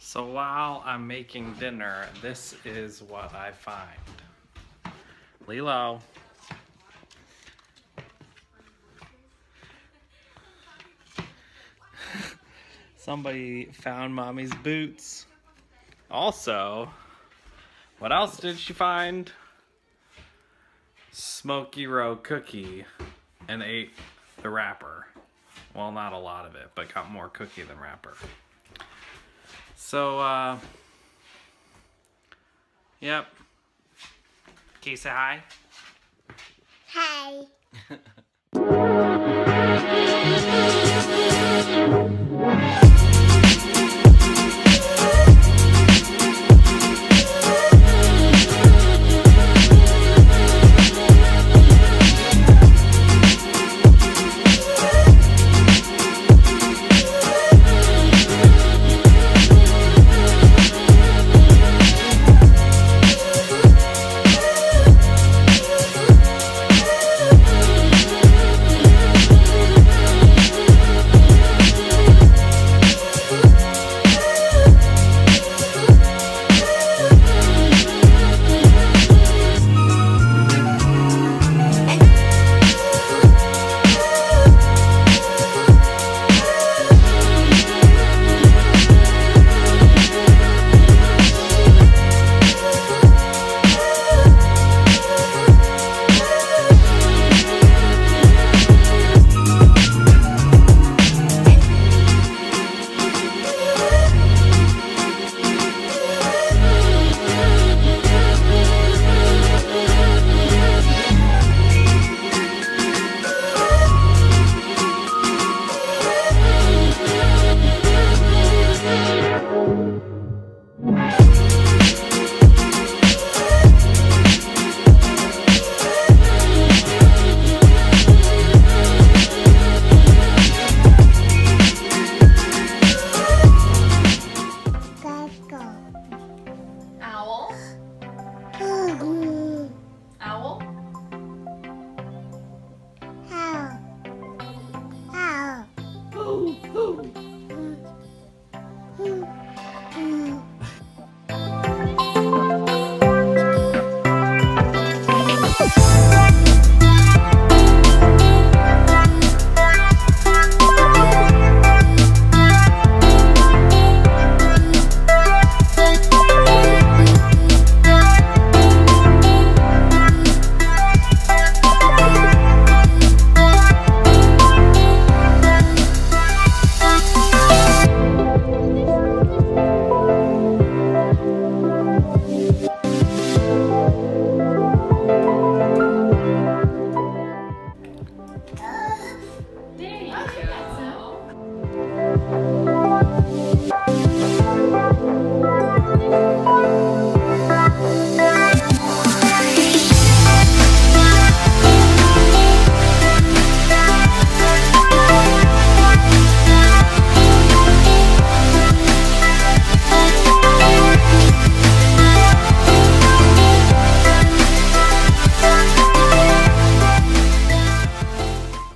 So while I'm making dinner, this is what I find. Lilo. Somebody found Mommy's boots. Also, what else did she find? Smoky Row cookie and ate the wrapper. Well, not a lot of it, but got more cookie than wrapper. So, yep. Can you say hi? Hi.